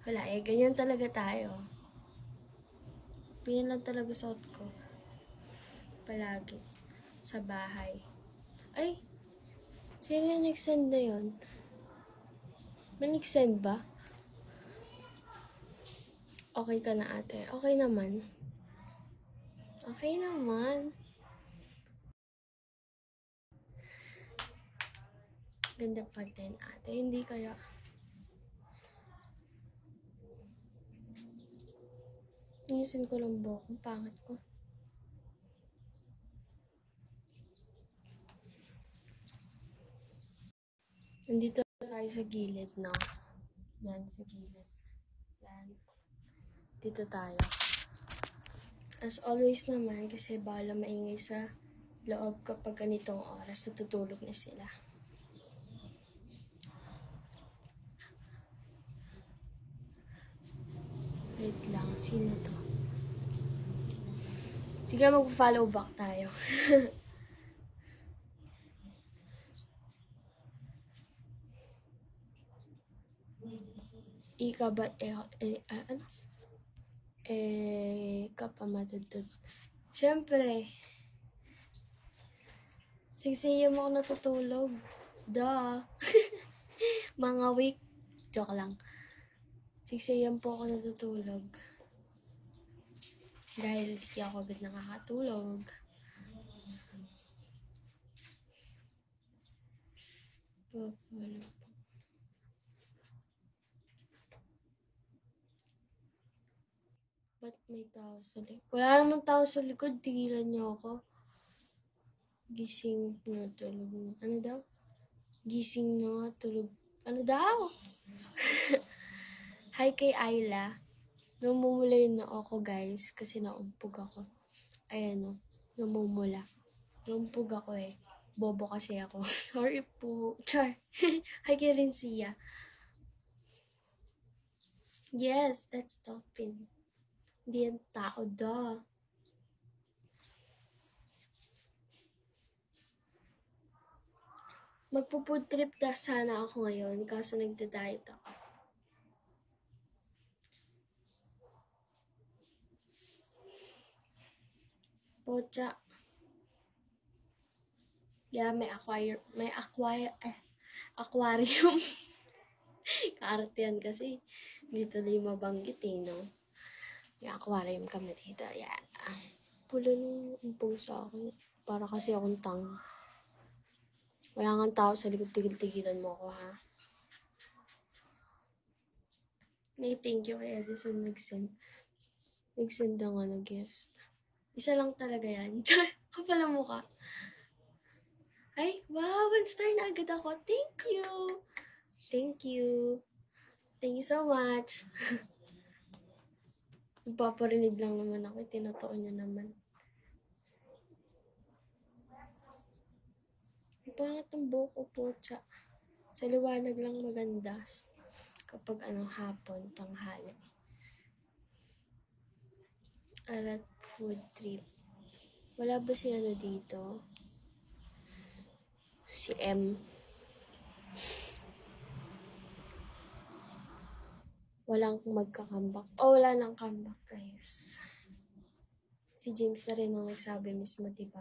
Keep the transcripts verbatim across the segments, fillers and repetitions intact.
Wala eh, ganyan talaga tayo. Ganyan lang talaga suot ko. Palagi. Sa bahay. Ay! Sino yung nag-send na yun? May nag-send ba? Okay ka na ate. Okay naman. Okay naman. Ganda pa din ate. Hindi kaya... Inusin ko lang buhok. Ang pangit ko. Nandito tayo sa gilid, no? Yan, sa gilid. Yan. Dito tayo. As always naman, kasi bala maingay sa loob kapag ganitong oras, natutulog na sila. Wait lang, sino to? Tignan mag-follow back tayo. Ika ba, eh, eh, ah, ano? Eh, kapamatutod. Siyempre, sigsiyam ako natutulog. Duh. Mga week. Joke lang. siksiyam po ako natutulog. Dahil di ako agad nakakatulog. Papalo. Ba't may tao sa likod? Wala namang tao sa likod. Tigilan niyo ako. Gising na tulog na. Ano daw? Gising na tulog. Ano daw? Hi kay Ayla. Namumula yun na ako guys. Kasi naumpog ako. Ayan o. Namumula. Naumpog ako eh. Bobo kasi ako. Sorry po. Char. Hi kay Rincia. Yes, that's topping. Hindi yan tao, da. Magpo-food trip na sana ako ngayon, kaso nagda-diet ako. Pocha. Yeah, may aquarium, may aquarium, eh, aquarium. Kaarte yan kasi. Dito lang yung mabanggit eh, no? May aquarium kami dito, yeah. Pula nung umpong sa akin. Para kasi akong tang. Wala nga tao sa likod, tigil-tigilan mo ako, ha? May thank you kay Edison nag-send. Nag-send ng ano, gift. Isa lang talaga yan. Char, kapala mukha. Ay, wow, one star na agad ako. Thank you. Thank you. Thank you so much. Nagpaparinig lang naman ako. Tinotoo niya naman. Ang pangat ng buhok ko po, tsa. Sa liwanag lang maganda. Kapag ano, hapon, tanghali. Arat food trip. Wala ba si ano dito? Si M. Walang magkakambak. O, oh, wala nang comeback, guys. Si James na rin ang nagsabi mismo, diba?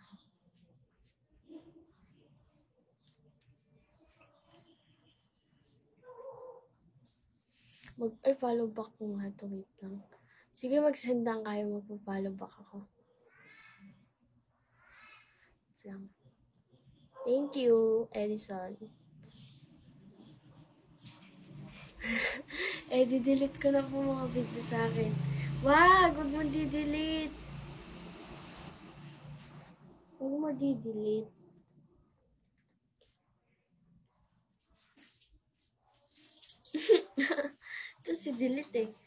Mag, ay, follow back ko nga to. Wait lang. Sige, mag-send lang kayo. Mag-follow back ako. Lang. Thank you, Edison. eh, di-delete ko na po mga video sa akin. Wag! Huwag mo di-delete. Huwag mo di-delete. Ito si delete eh.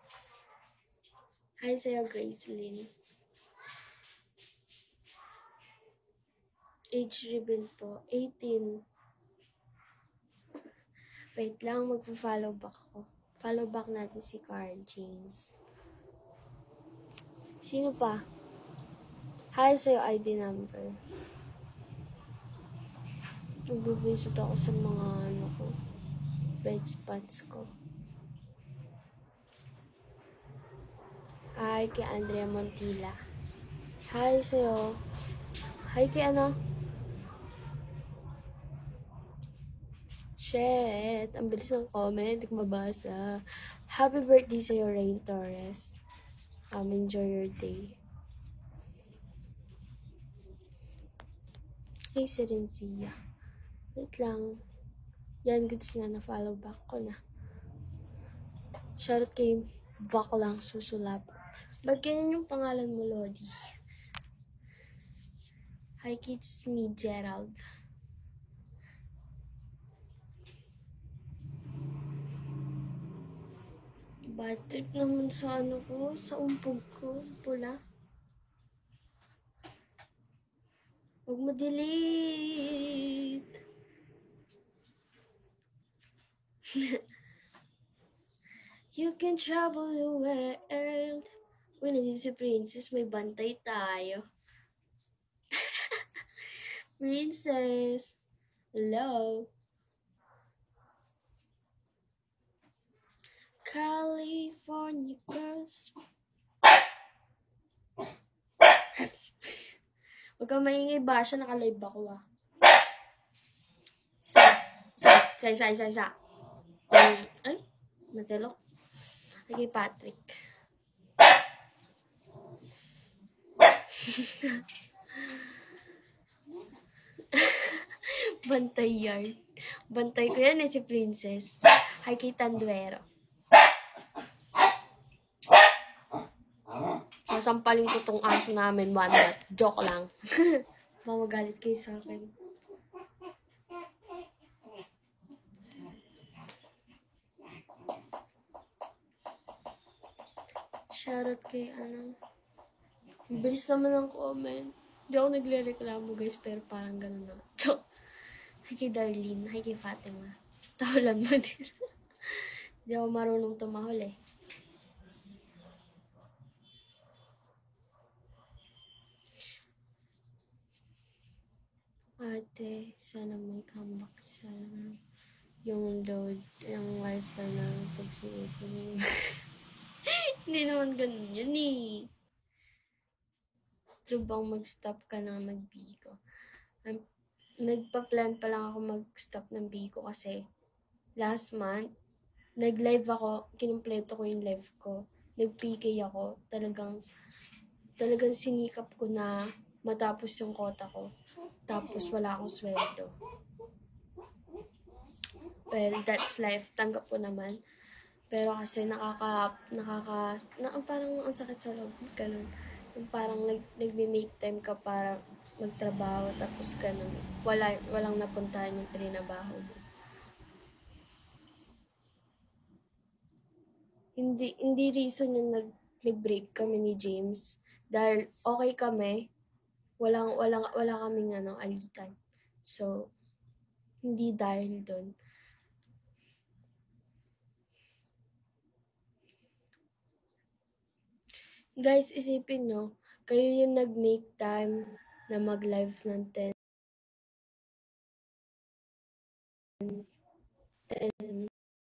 Hi sa'yo, Gracelyn. Age reveal po, eighteen. Wait lang, magpa-follow back ako. Follow back natin si Carl James. Sino pa? Hi sa'yo, I D number. Nagbibisit ako sa mga ano ko, red spots ko. Hi kay Andrea Montilla. Hi sa'yo. Hi kay ano? Shit, ang bilis ng comment, hindi ko mabasa. Happy birthday sa'yo, Rain Torres. Um, enjoy your day. Hey, Serencia. Wait lang. Yan, goods na, na-follow back ko na. Shoutout kay Vak lang susulap. Ba't ganyan yung pangalan mo, Lodi? Hi, kids, me, Gerald. Bad trip naman sa ano ko, sa umpog ko, pula. Huwag mo delete. You can travel the world. Uy, nandito si Princess, may bantay tayo. Princess, hello. California girls. Huwag kang maingay ba siya, naka-live ako ah. Isa, isa, isa, isa, isa, isa. Ay, ay, matalok. Ay, kay Patrick. Bantay yan. Bantay ko yan eh, si Princess. Hi kay Tanduero. Sasampalin ko tong aso namin, one month. Joke lang. Mamagalit kayo sa akin. Shoutout kay ano. Bilis naman ang comment. Hindi ako nagre-reklamo guys, pero parang ganun na. Joke. Hi kay Darlene. Hi kay Fatima. Tawalan mo din. Hindi ako marunong tumahol eh. Ate, sana may comeback. Sana yung load, yung wifi na pagsuot ko. Hindi naman ganun yun eh. True bang mag-stop ka na mag-Bigo? Um, nagpa-plan pa lang ako mag-stop ng Bigo kasi last month, nag-live ako, kinumpleto ko yung live ko. Nag-P K ako, talagang, talagang sinikap ko na matapos yung quota ko. Tapos wala akong sweldo. Well, that's life. Tanggap ko naman. Pero kasi nakaka, nakaka, na, parang ang sakit sa loob. Ganun. Yung parang nag, nagme-make time ka para magtrabaho. Tapos ganun. Wala, walang napuntahan yung trinabaho mo. Hindi, hindi reason yung nag, nag-break kami ni James. Dahil okay kami. Walang, walang, wala kaming ano, alitan. So, hindi dahil doon. Guys, isipin nyo, kayo yung nag-make time na mag-live ng ten, ten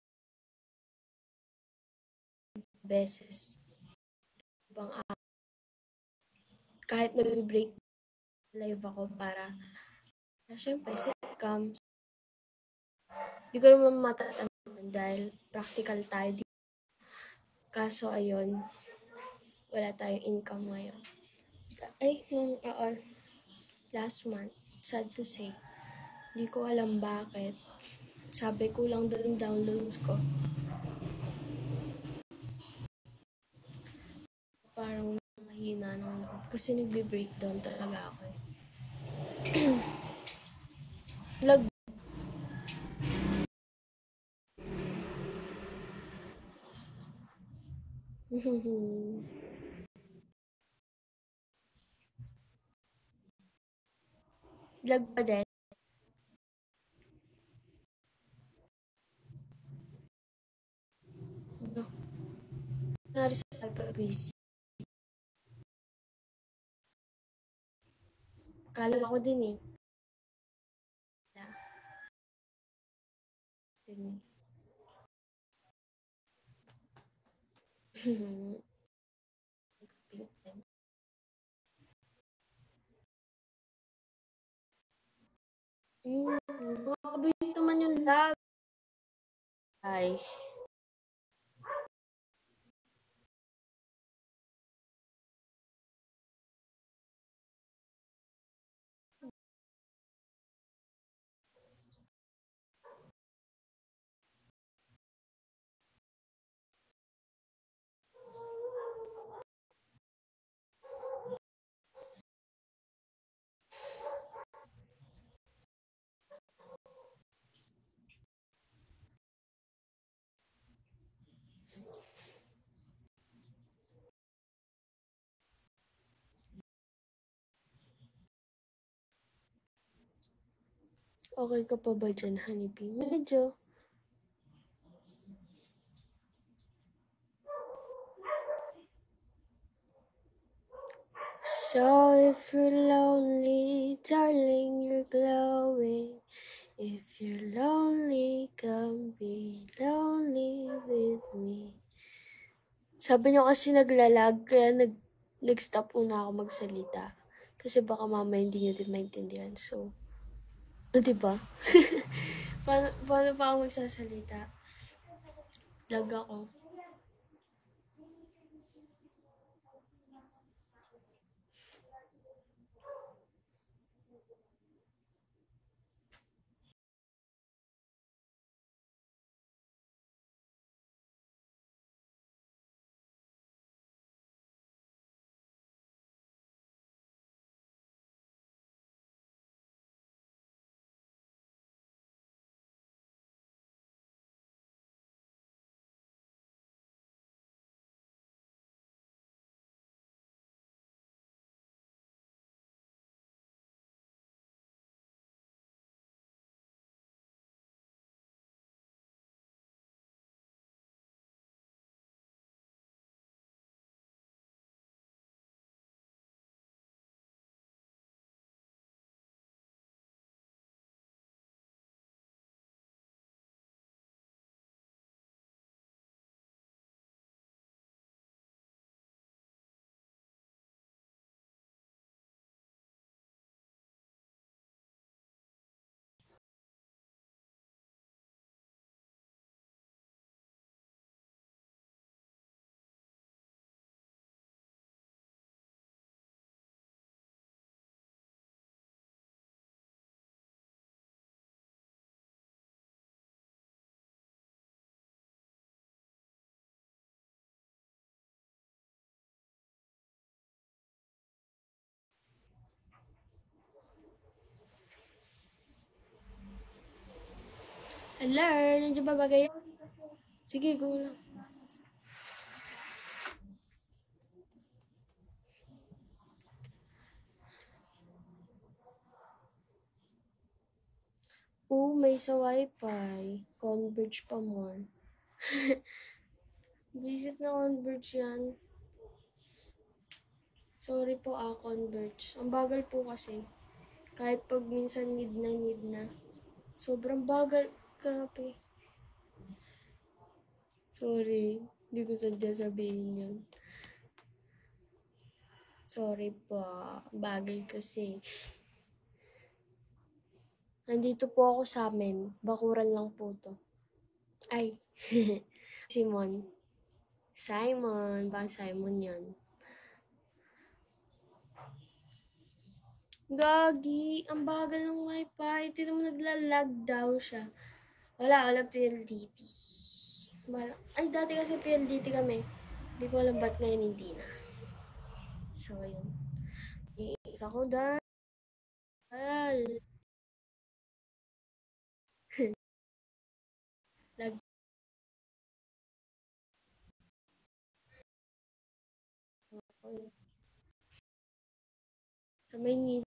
beses. Bang, ah, kahit nag-break live ako para, ah, syempre, sitcom. Hindi ko naman matatandaan dahil practical tayo dito. Kaso, ayun, wala tayong income ngayon. Ay, nung, uh, last month, sad to say, hindi ko alam bakit. Sabi ko lang doon downloads ko. Parang mahina ng loob. Kasi nagbe-breakdown talaga ako eh. Lag. Lag pa din. No. Nari sa hyper-busy. Kala ko din eh. Din. Hmm, makakabit naman yung lag. Ay. Okay ka pa ba dyan, honeybee? Medyo. So if you're lonely, darling, you're glowing. If you're lonely, come be lonely with me. Sabi niyo kasi naglalag, kaya nag, nag-stop una ako magsalita. Kasi baka mamaya hindi niyo din maintindihan. So, oh, diba? paano, paano pa ako magsasalita? Lag ako. Hello, nandiyan ba bagay? Sige, go lang. Oo, may sa wifi. Converge pa more. Visit na Converge yan. Sorry po ah, Converge. Ang bagal po kasi. Kahit pag minsan need na need na. Sobrang bagal. Grabe. Sorry. Hindi ko sadya sabihin yun. Sorry po. Bagal kasi. Nandito po ako sa amin. Bakuran lang po to. Ay. Simon. Simon. Baka Simon yun. Gagi. Ang bagal ng wifi. Tinan mo naglalag daw siya. Wala, wala P L D T. Bala. Ay, dati kasi P L D T kami. Hindi ko alam ba't ngayon hindi na. So, ayun. Iisa ko dahil. Lag ako eh. Sa may need.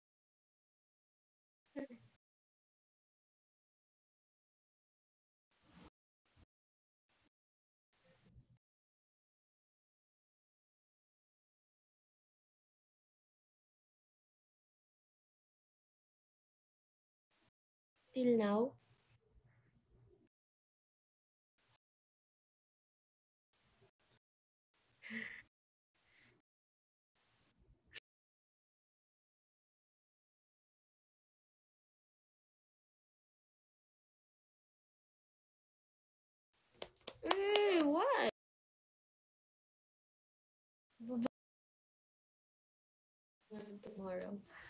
Till now. Why? Tomorrow.